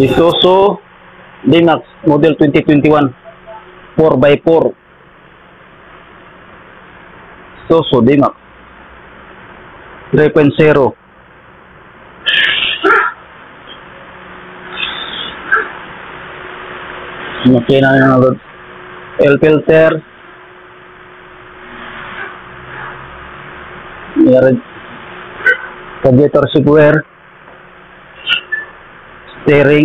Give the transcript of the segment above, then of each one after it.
Isuzu D-Max model 2021 4x4. Isuzu D-Max 3.0. Makina ng load, air filter, radiator sigware, steering,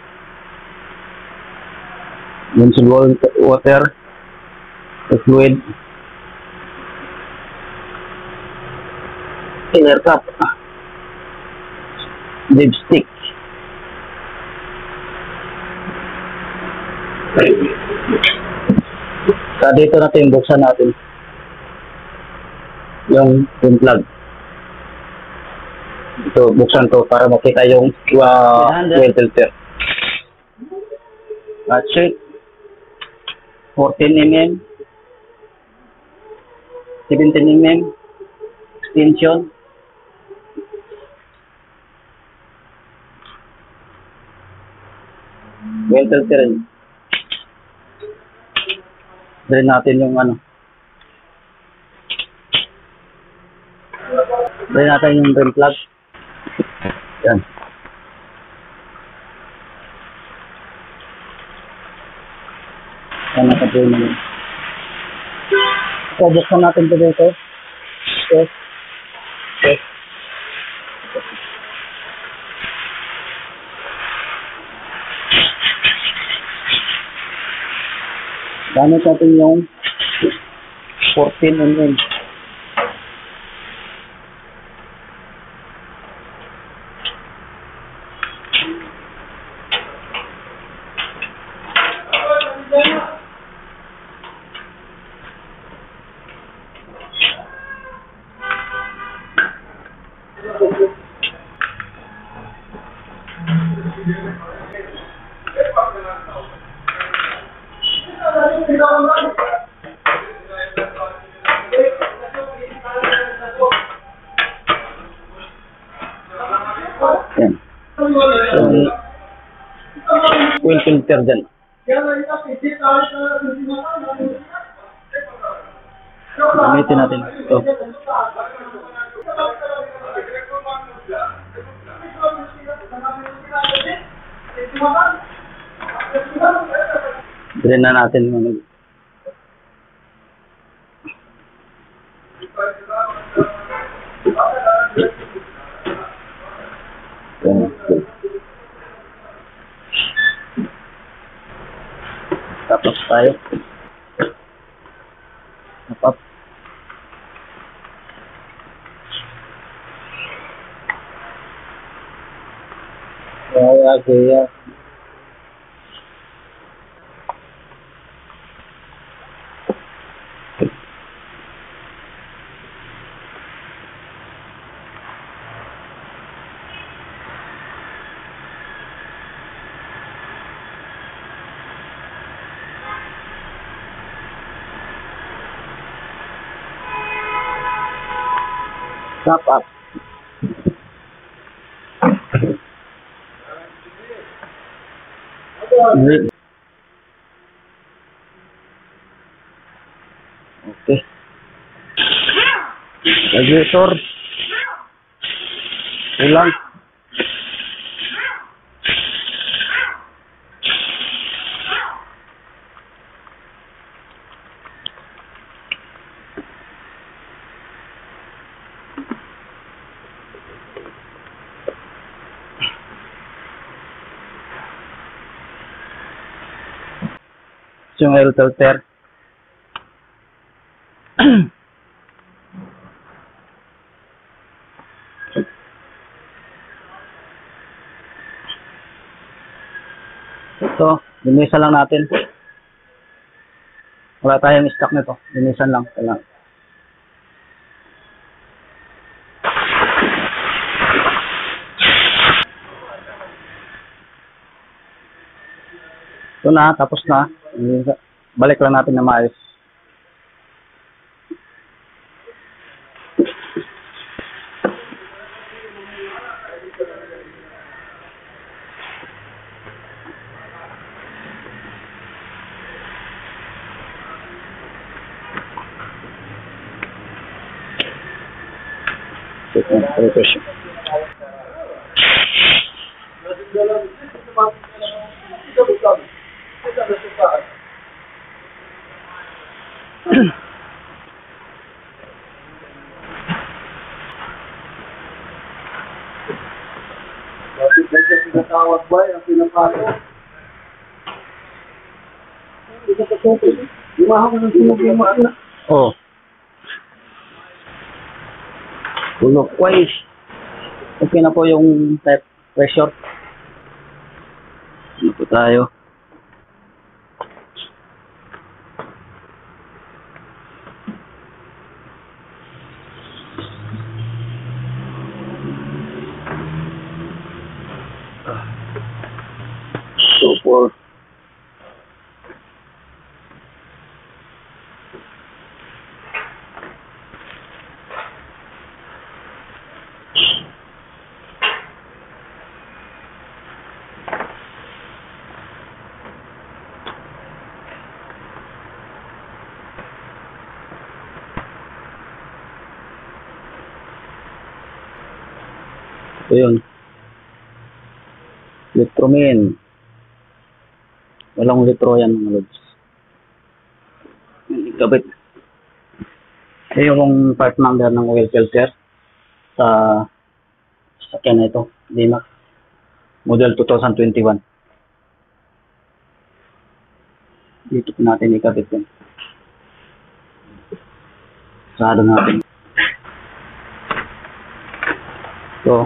windshield water, fluid, inner cap, dipstick. Sa dito natin buksan natin yung pin plug. Ito, buksan to para makita yung oil filter. Ratchet 14 mm, 17 mm, extension, oil filter. Drain natin yung ano. Drain natin yung drain plug. Yan. Yan, naka-drain na yun. So, buksan natin ito dito. Okay. Okay. Gamit natin yung 14 mm. Yan. Oil filter dyan. Gamitin natin ito. Drain na natin mga. Tapos tayo. Tapos. Kaya. Stop up. Okay. Radiator. Ulang. Yung oil filter. Ito, linisan lang natin. Wala tayong stock nito. Linisan lang. Ito na, tapos na. Balik lang natin na maayos. Check mo, refresh. Bakit ba siya pinatawag ba yung pinapato? Hindi ka patuloy. Lumahaw ng sunog yung makina. Oh. Clockwise. Okay na po yung type pressure. Ano po tayo? Super. Ito yun. Litromin. Walang litro yan mga lods. Ikabit. Ito yung part number ng oil filter sa sakyan na ito. Dimac. Model 2021. Dito po natin ikabit yan. Sarado natin. So,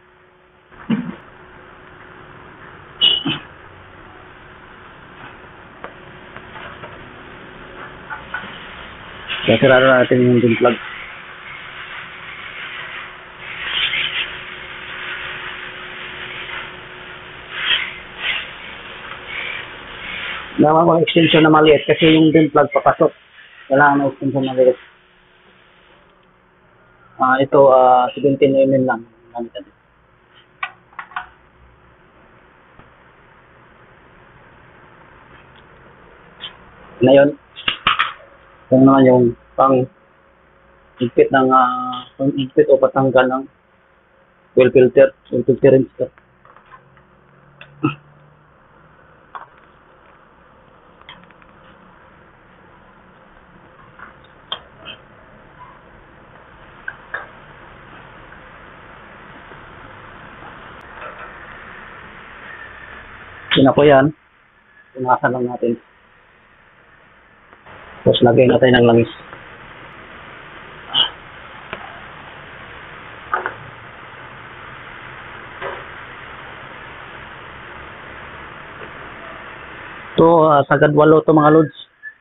sarado natin yung din plug. Kailangan ng extension na maliit kasi yung din plug papasok. Kailangan ng extension na maliit. Ito 17 mm lang. Ngayon, kung naman yung pang higpit ng pang higpit o patanggal ng oil filter rinse. Yun na po yan. Punasan lang natin. Tapos lagay natin ng langis. Ito, sagad 8 to mga lods.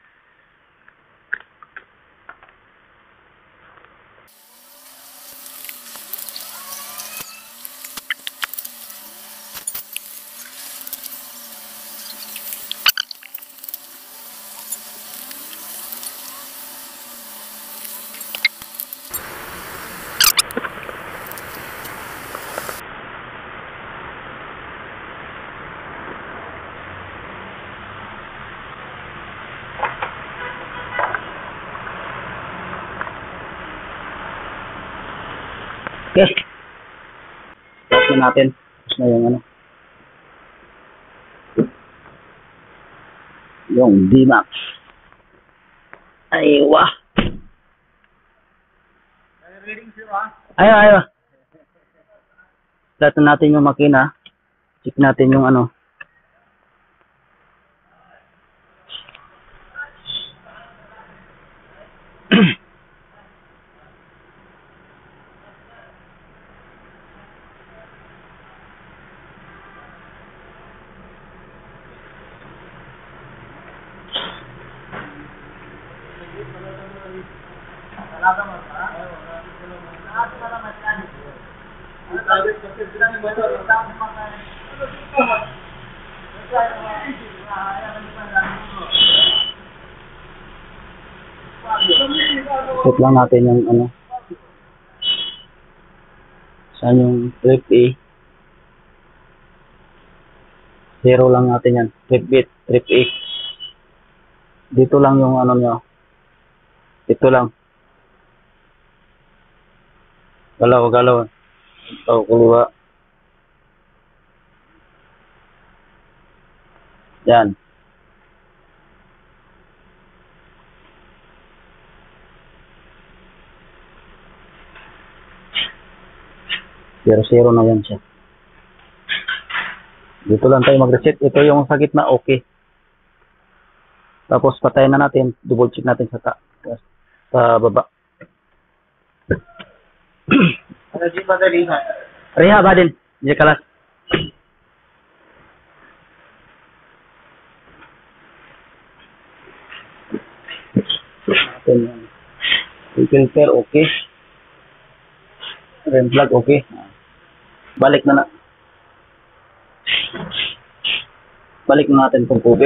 Okay. Start na natin. Tapos na yung yung Dimac. Ay, wah. Ayaw. Start na natin yung makina. Check natin yung set lang natin yung saan yung trip A. Zero lang natin yan. Trip B, trip A. Dito lang yung nyo. Ito lang. Galaw, galaw. Ito, kuliwa. Yan. Zero na yan siya. Dito lang tayo mag-reset. Ito yung sa gitna, okay. Tapos patayin na natin. Double check natin sa baba. Ano di ba dali ha? Reha ba din? Hindi kalas. Natin yan. Filter, okay. Rim plug, okay. Balik na. Balik na natin itong cover.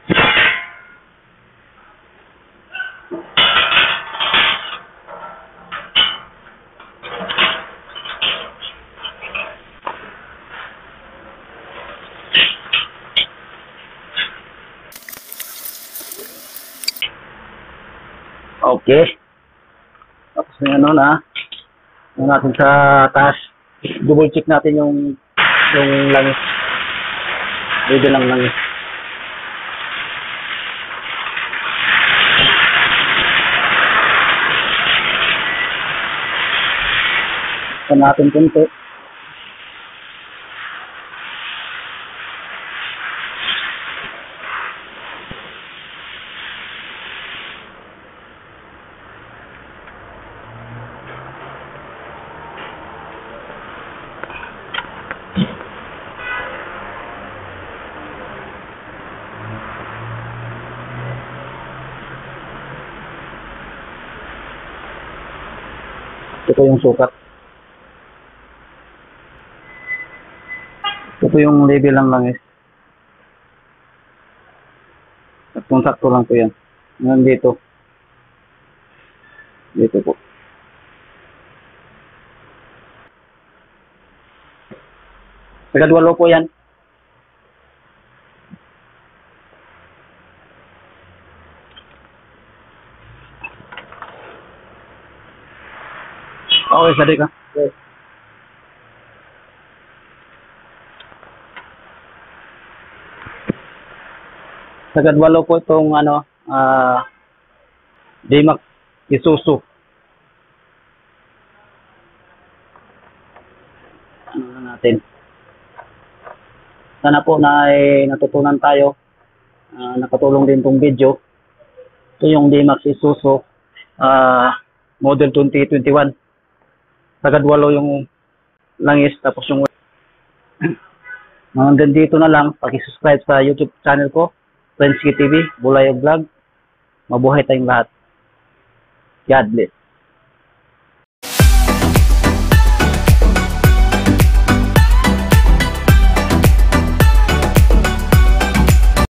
Okay. Tapos na ano na. Ano natin sa taas. Double check natin yung langis. Dito lang langis. Ito natin kunti. Ito po yung sukat. Ito po yung level ng langis. At kung sakto lang po yan. Ngayon dito. Dito po. Tagadwalo po yan. Okay, sari ka. Okay. Tagadwalo po itong D-Max Isuzu. Ano na natin. Sana po na natutunan tayo. Nakatulong din itong video. Ito yung D-Max Isuzu model 2021. Tagadwalo yung langis, tapos yung hanggang dito na lang. Paki-subscribe sa YouTube channel ko, Friends TV, Bulayo Vlog. Mabuhay tayong lahat. God bless.